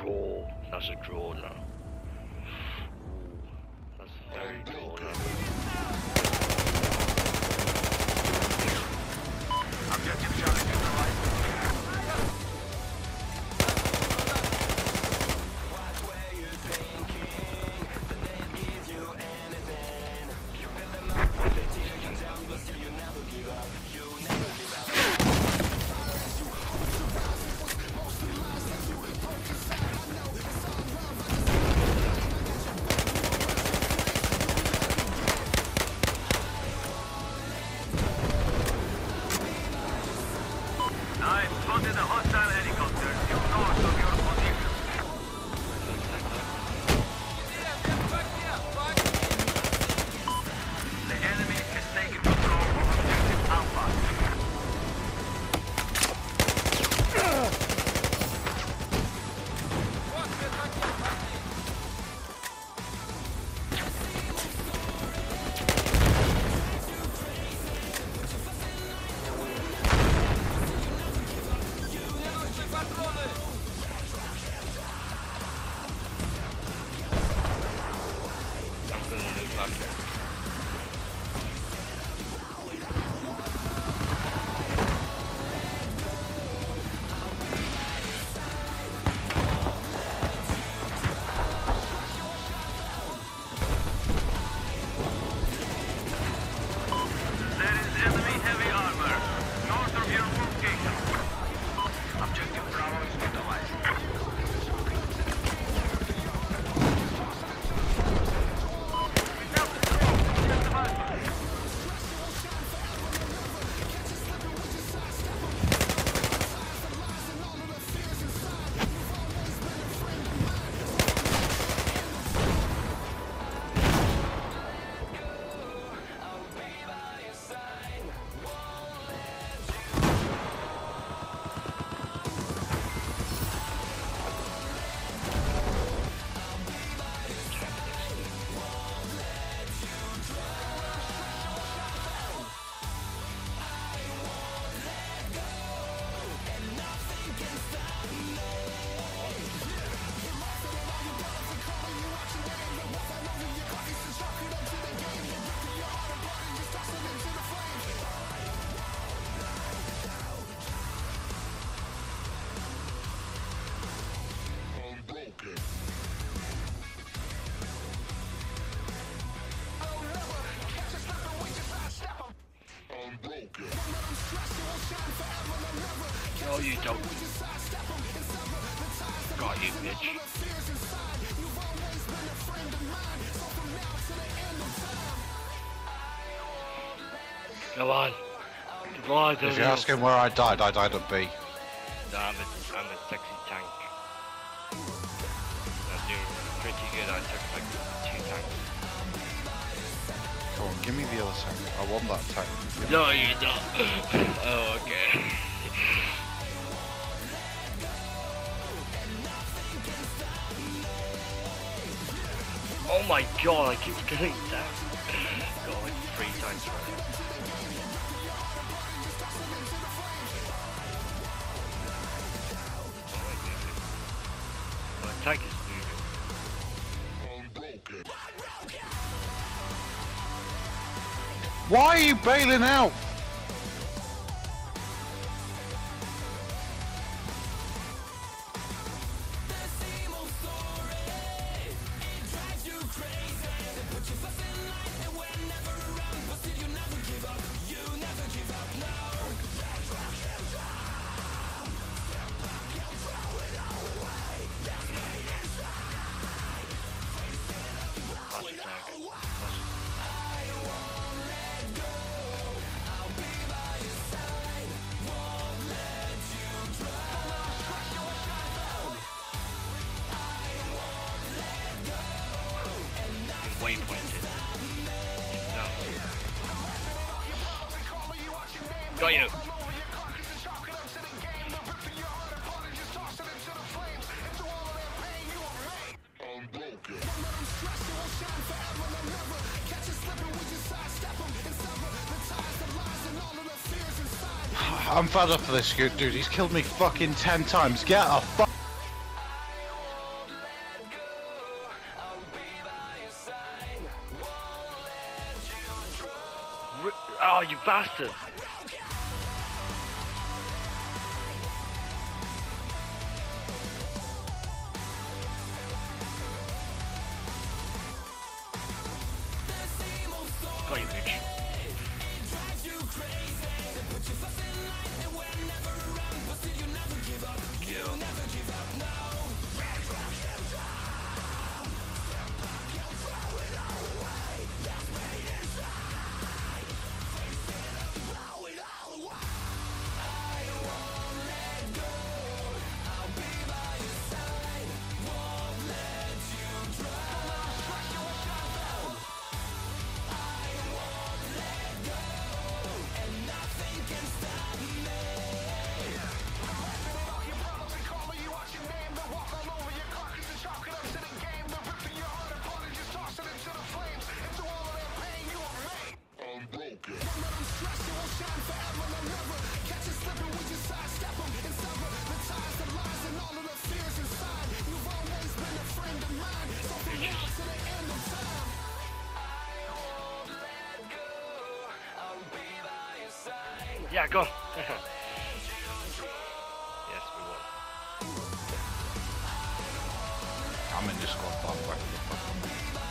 draw. That's a draw now. Ooh, that's very draw now. Objective challenge is right. I've spotted a hostile helicopter due north of your position. The enemy has taken control of objective Alpha. I'm gonna move back here. There is enemy heavy armor north of your location. Objective Bravo is neutralized. No, you don't. Got you, bitch. Come on. Come on, If you're asking where I died at B. No, I'm a sexy tank. I'm doing pretty good. I took like 2 tanks. Come on, give me the other tank. I want that tank. Give me- No, you don't. Oh, okay. Oh my god, I keep getting down. Got like 3 times right. My tank is moving. Why are you bailing out? That's a tank. Waypointed. No. Got you. I'm fed up of this dude. He's killed me fucking 10 times. Get a fuck. bastard! Got you, bitch. Kill. Yeah, go. Yes, we won. I'm in this squad, by the way.